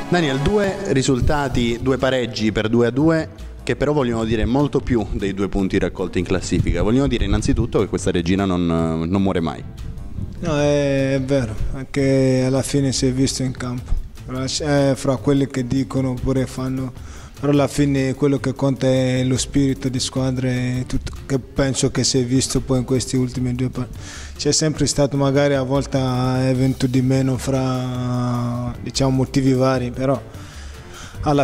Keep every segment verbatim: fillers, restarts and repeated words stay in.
Daniel, due risultati, due pareggi per due a due che però vogliono dire molto più dei due punti raccolti in classifica. Vogliono dire innanzitutto che questa regina non, non muore mai. No, è, è vero, anche alla fine si è visto in campo. È fra quelli che dicono oppure fanno, però alla fine quello che conta è lo spirito di squadra e tutto, che penso che si è visto poi in questi ultimi due partiti. C'è sempre stato magari a volte evento di meno fra, diciamo, motivi vari, però alla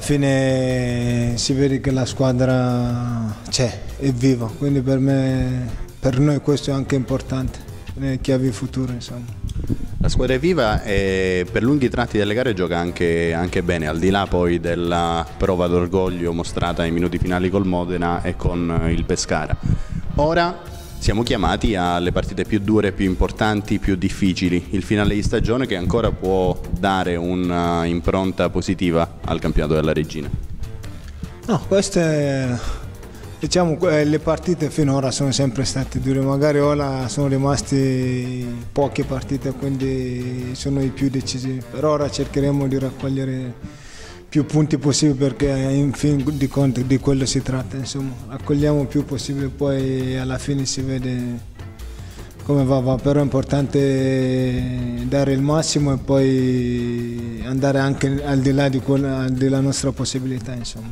fine si vede che la squadra c'è, è viva, quindi per me, per noi questo è anche importante, nelle chiavi future, insomma. La squadra è viva e per lunghi tratti delle gare gioca anche, anche bene, al di là poi della prova d'orgoglio mostrata ai minuti finali col Modena e con il Pescara. Ora siamo chiamati alle partite più dure, più importanti, più difficili, il finale di stagione che ancora può dare un'impronta positiva al campionato della Regina. No, queste, diciamo, le partite finora sono sempre state dure, magari ora sono rimasti poche partite, quindi sono i più decisivi, per ora cercheremo di raccogliere più punti possibili perché in fin di conto di quello si tratta, insomma, raccogliamo più possibile, poi alla fine si vede come va, va, però è importante dare il massimo e poi andare anche al di là di quella, della nostra possibilità, insomma.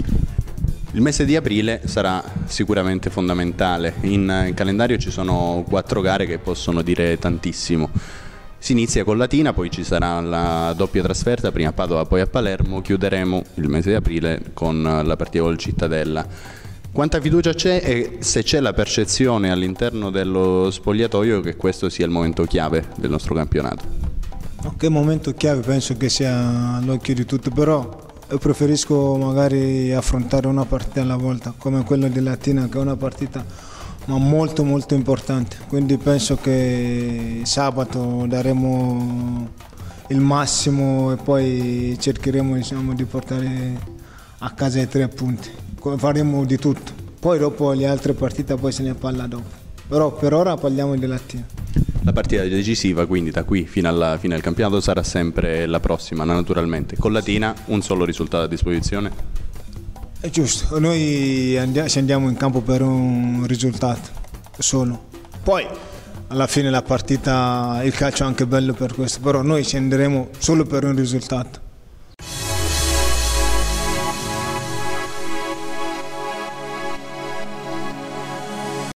Il mese di aprile sarà sicuramente fondamentale, in calendario ci sono quattro gare che possono dire tantissimo. Si inizia con Latina, poi ci sarà la doppia trasferta, prima a Padova poi a Palermo, chiuderemo il mese di aprile con la partita col Cittadella. Quanta fiducia c'è e se c'è la percezione all'interno dello spogliatoio che questo sia il momento chiave del nostro campionato? Che momento chiave penso che sia all'occhio di tutti, però io preferisco magari affrontare una partita alla volta, come quella di Latina che è una partita ma molto molto importante, quindi penso che sabato daremo il massimo e poi cercheremo, diciamo, di portare a casa i tre punti, faremo di tutto, poi dopo le altre partite poi se ne parla dopo, però per ora parliamo di Latina. La partita decisiva quindi da qui fino alla fine del campionato sarà sempre la prossima, naturalmente, con Latina un solo risultato a disposizione? È giusto, noi andiamo, ci andiamo in campo per un risultato solo, poi alla fine la partita, il calcio è anche bello per questo, però noi ci andremo solo per un risultato.